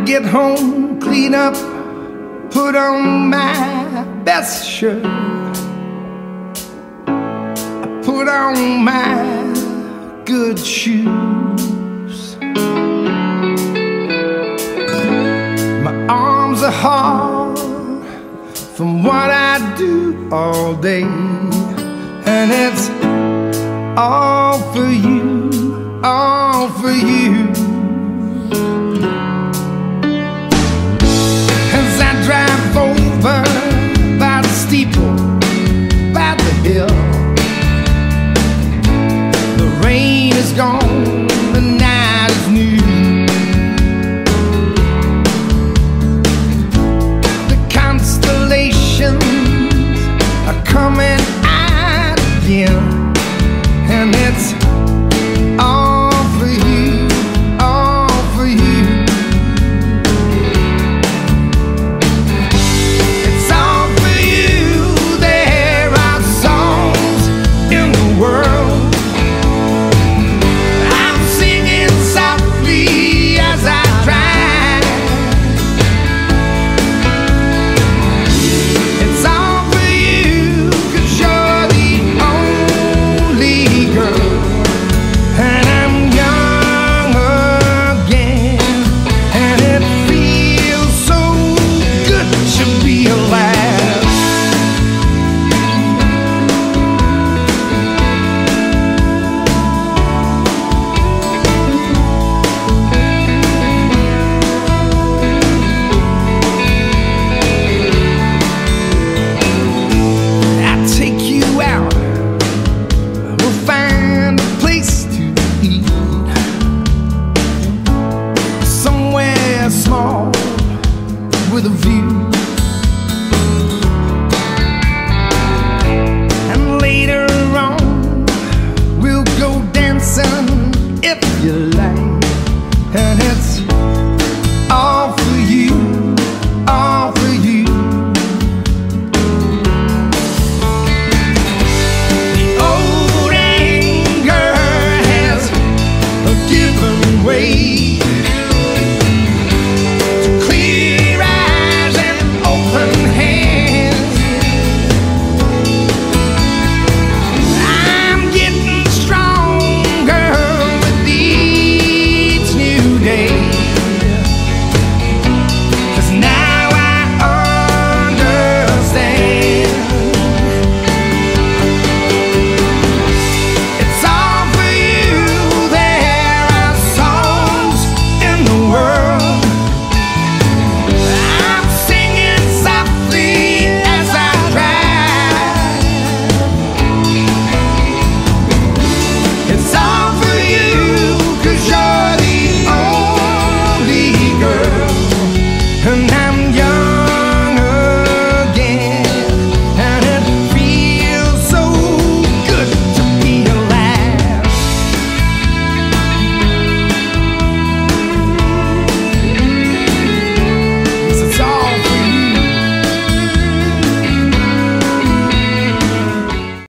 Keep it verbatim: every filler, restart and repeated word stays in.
get home, clean up, put on my best shirt, I put on my good shoes. My arms are hard from what I do all day, and it's all for you, all for you. As I drive over by the steeple, by the hill, the rain is gone, the night is new. The constellations are coming out again, and it's all for you, all for you. It's all for you. There are songs in the world I'm singing softly as I drive. It's all for you, 'cause you're the only girl, and I'm young again, and it feels so good to be alive. I'll take you out, we'll find a place to eat, somewhere small with a view.